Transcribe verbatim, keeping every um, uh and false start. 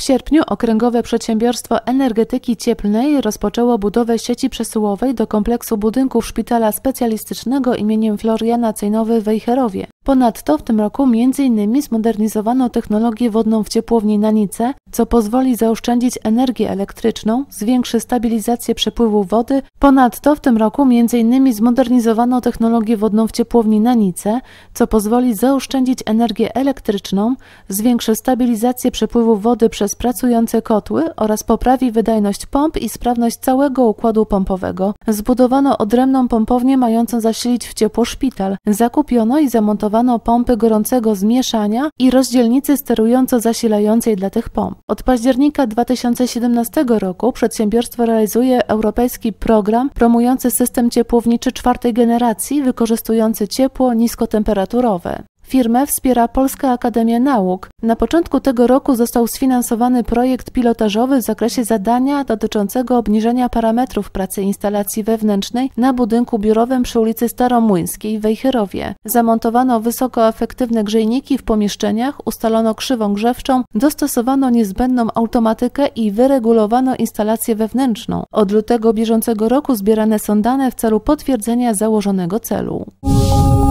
W sierpniu Okręgowe Przedsiębiorstwo Energetyki Cieplnej rozpoczęło budowę sieci przesyłowej do kompleksu budynków Szpitala Specjalistycznego im. Floriana Cejnowy w Wejherowie. Ponadto w tym roku między innymi zmodernizowano technologię wodną w ciepłowni Nanice, co pozwoli zaoszczędzić energię elektryczną, zwiększy stabilizację przepływu wody. Ponadto w tym roku między innymi zmodernizowano technologię wodną w ciepłowni Nanice, co pozwoli zaoszczędzić energię elektryczną, zwiększy stabilizację przepływu wody przez pracujące kotły oraz poprawi wydajność pomp i sprawność całego układu pompowego. Zbudowano odrębną pompownię mającą zasilić w ciepło szpital. Zakupiono i zamontowano pompy gorącego zmieszania i rozdzielnicy sterująco-zasilającej dla tych pomp. Od października dwa tysiące siedemnastego roku przedsiębiorstwo realizuje europejski program promujący system ciepłowniczy czwartej generacji wykorzystujący ciepło niskotemperaturowe. Firmę wspiera Polska Akademia Nauk. Na początku tego roku został sfinansowany projekt pilotażowy w zakresie zadania dotyczącego obniżenia parametrów pracy instalacji wewnętrznej na budynku biurowym przy ulicy Staromłyńskiej w Wejherowie. Zamontowano wysokoefektywne grzejniki w pomieszczeniach, ustalono krzywą grzewczą, dostosowano niezbędną automatykę i wyregulowano instalację wewnętrzną. Od lutego bieżącego roku zbierane są dane w celu potwierdzenia założonego celu.